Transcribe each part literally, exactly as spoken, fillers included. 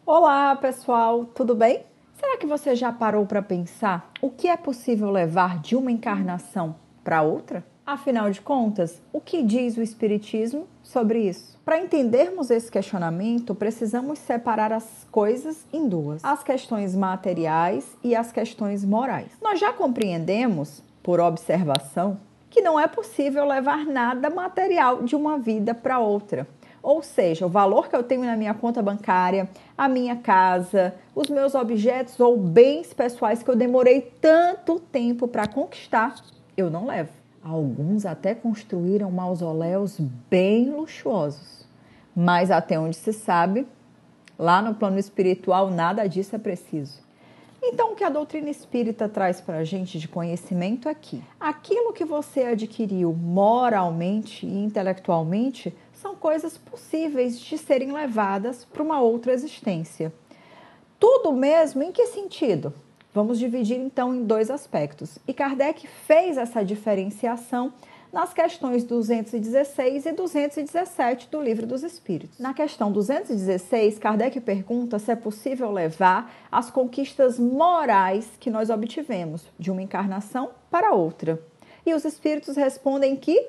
Olá, pessoal, tudo bem? Será que você já parou para pensar o que é possível levar de uma encarnação para outra? Afinal de contas, o que diz o Espiritismo sobre isso? Para entendermos esse questionamento, precisamos separar as coisas em duas: as questões materiais e as questões morais. Nós já compreendemos, por observação, que não é possível levar nada material de uma vida para outra. Ou seja, o valor que eu tenho na minha conta bancária, a minha casa, os meus objetos ou bens pessoais que eu demorei tanto tempo para conquistar, eu não levo. Alguns até construíram mausoléus bem luxuosos. Mas até onde se sabe, lá no plano espiritual nada disso é preciso. Então, o que a doutrina espírita traz para a gente de conhecimento aqui? Aquilo que você adquiriu moralmente e intelectualmente são coisas possíveis de serem levadas para uma outra existência. Tudo mesmo em que sentido? Vamos dividir então em dois aspectos. E Kardec fez essa diferenciação nas questões duzentos e dezesseis e duzentos e dezessete do Livro dos Espíritos. Na questão duzentos e dezesseis, Kardec pergunta se é possível levar as conquistas morais que nós obtivemos de uma encarnação para outra. E os Espíritos respondem que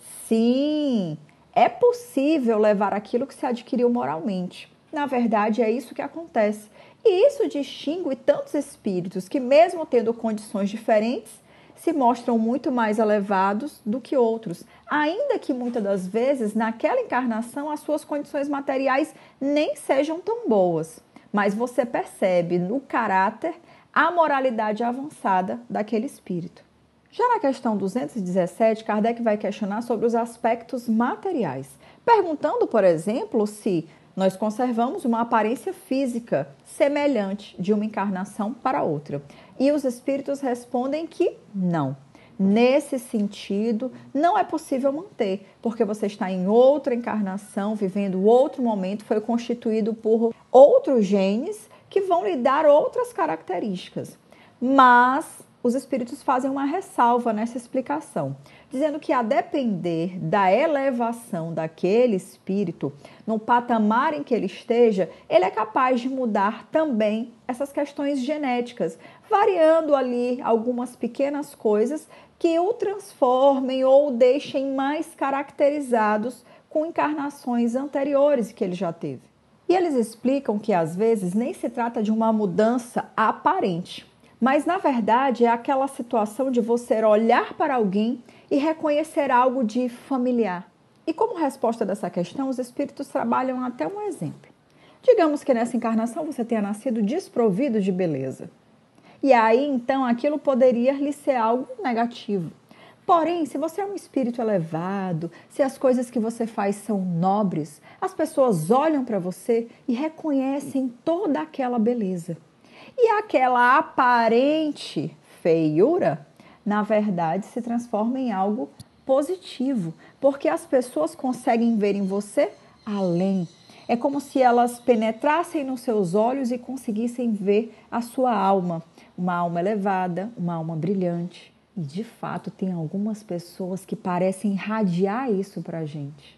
sim, é possível levar aquilo que se adquiriu moralmente. Na verdade, é isso que acontece. E isso distingue tantos espíritos que, mesmo tendo condições diferentes, se mostram muito mais elevados do que outros, ainda que muitas das vezes, naquela encarnação, as suas condições materiais nem sejam tão boas. Mas você percebe no caráter a moralidade avançada daquele espírito. Já na questão duzentos e dezessete, Kardec vai questionar sobre os aspectos materiais, perguntando, por exemplo, se nós conservamos uma aparência física semelhante de uma encarnação para outra. E os espíritos respondem que não. Nesse sentido, não é possível manter, porque você está em outra encarnação, vivendo outro momento, foi constituído por outros genes que vão lhe dar outras características. Mas os espíritos fazem uma ressalva nessa explicação, dizendo que a depender da elevação daquele espírito, no patamar em que ele esteja, ele é capaz de mudar também essas questões genéticas, variando ali algumas pequenas coisas que o transformem ou o deixem mais caracterizados com encarnações anteriores que ele já teve. E eles explicam que às vezes nem se trata de uma mudança aparente, mas, na verdade, é aquela situação de você olhar para alguém e reconhecer algo de familiar. E como resposta dessa questão, os espíritos trabalham até um exemplo. Digamos que nessa encarnação você tenha nascido desprovido de beleza. E aí, então, aquilo poderia lhe ser algo negativo. Porém, se você é um espírito elevado, se as coisas que você faz são nobres, as pessoas olham para você e reconhecem toda aquela beleza. E aquela aparente feiura, na verdade, se transforma em algo positivo, porque as pessoas conseguem ver em você além. É como se elas penetrassem nos seus olhos e conseguissem ver a sua alma, uma alma elevada, uma alma brilhante. E, de fato, tem algumas pessoas que parecem irradiar isso para a gente.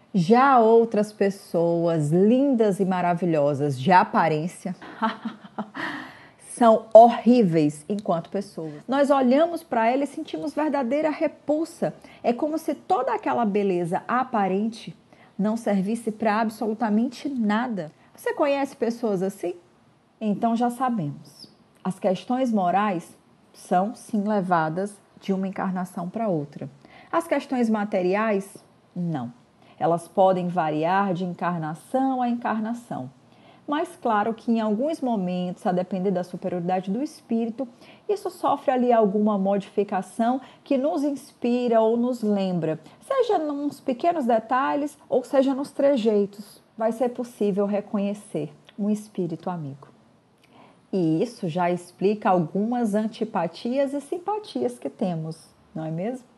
Já outras pessoas lindas e maravilhosas de aparência são horríveis enquanto pessoas. Nós olhamos para ela e sentimos verdadeira repulsa. É como se toda aquela beleza aparente não servisse para absolutamente nada. Você conhece pessoas assim? Então já sabemos. As questões morais são, sim, levadas de uma encarnação para outra. As questões materiais, não. Elas podem variar de encarnação a encarnação. Mas claro que em alguns momentos, a depender da superioridade do espírito, isso sofre ali alguma modificação que nos inspira ou nos lembra, seja nos pequenos detalhes ou seja nos trejeitos. Vai ser possível reconhecer um espírito amigo. E isso já explica algumas antipatias e simpatias que temos, não é mesmo?